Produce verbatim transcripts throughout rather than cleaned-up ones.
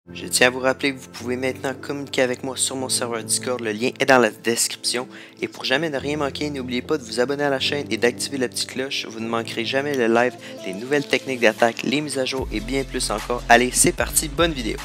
Je tiens à vous rappeler que vous pouvez maintenant communiquer avec moi sur mon serveur Discord, le lien est dans la description. Et pour jamais ne rien manquer, n'oubliez pas de vous abonner à la chaîne et d'activer la petite cloche, vous ne manquerez jamais le live, les nouvelles techniques d'attaque, les mises à jour et bien plus encore. Allez, c'est parti, bonne vidéo!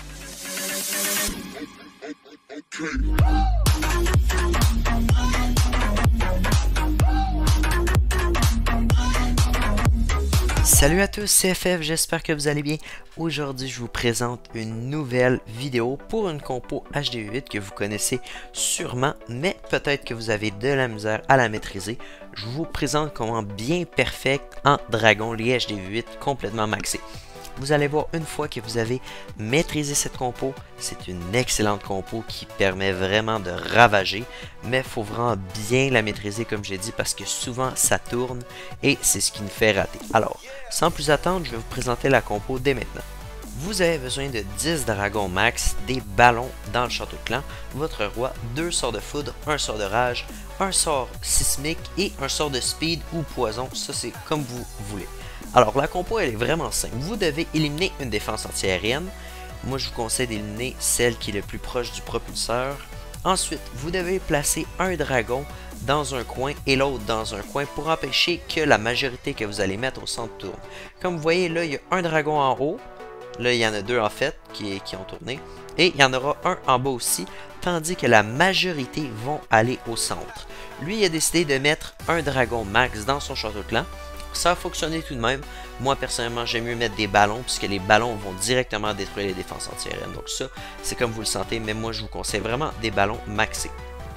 Salut à tous, c'est F F, j'espère que vous allez bien. Aujourd'hui, je vous présente une nouvelle vidéo pour une compo H D huit que vous connaissez sûrement, mais peut-être que vous avez de la misère à la maîtriser. Je vous présente comment bien perfect en dragon les H D huit complètement maxés. Vous allez voir, une fois que vous avez maîtrisé cette compo, c'est une excellente compo qui permet vraiment de ravager, mais il faut vraiment bien la maîtriser comme j'ai dit parce que souvent ça tourne et c'est ce qui nous fait rater. Alors, sans plus attendre, je vais vous présenter la compo dès maintenant. Vous avez besoin de dix dragons max, des ballons dans le château de clan, votre roi, deux sorts de foudre, un sort de rage, un sort sismique et un sort de speed ou poison, ça c'est comme vous voulez. Alors la compo elle est vraiment simple, vous devez éliminer une défense antiaérienne, moi je vous conseille d'éliminer celle qui est le plus proche du propulseur. Ensuite vous devez placer un dragon dans un coin et l'autre dans un coin pour empêcher que la majorité que vous allez mettre au centre tourne. Comme vous voyez là il y a un dragon en haut, là il y en a deux en fait qui, qui ont tourné et il y en aura un en bas aussi, tandis que la majorité vont aller au centre. Lui il a décidé de mettre un dragon max dans son château de clan. Ça a fonctionné tout de même. Moi personnellement j'aime mieux mettre des ballons puisque les ballons vont directement détruire les défenses antiaériennes. Donc ça c'est comme vous le sentez, mais moi je vous conseille vraiment des ballons maxés.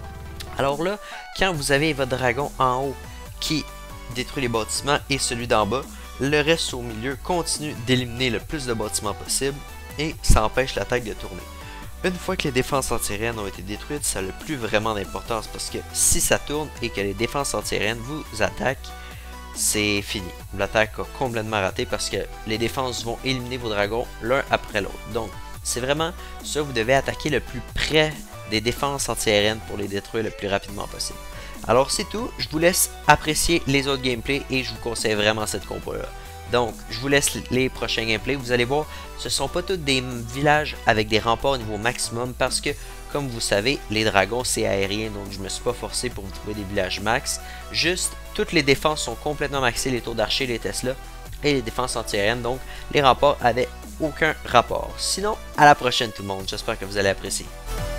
Alors là, quand vous avez votre dragon en haut qui détruit les bâtiments et celui d'en bas, le reste au milieu continue d'éliminer le plus de bâtiments possible et ça empêche l'attaque de tourner. Une fois que les défenses antiaériennes ont été détruites, ça n'a plus vraiment d'importance parce que si ça tourne et que les défenses antiaériennes vous attaquent, c'est fini. L'attaque a complètement raté parce que les défenses vont éliminer vos dragons l'un après l'autre. Donc, c'est vraiment ça, vous devez attaquer le plus près des défenses antiaériennes pour les détruire le plus rapidement possible. Alors, c'est tout. Je vous laisse apprécier les autres gameplays et je vous conseille vraiment cette compo-là. Donc, je vous laisse les prochains gameplays. Vous allez voir, ce ne sont pas tous des villages avec des remparts au niveau maximum parce que, comme vous savez, les dragons c'est aérien, donc je me suis pas forcé pour vous trouver des villages max. Juste, toutes les défenses sont complètement maxées, les tours d'archer, les Tesla et les défenses antiaériennes, donc les remparts avaient aucun rapport. Sinon, à la prochaine tout le monde, j'espère que vous allez apprécier.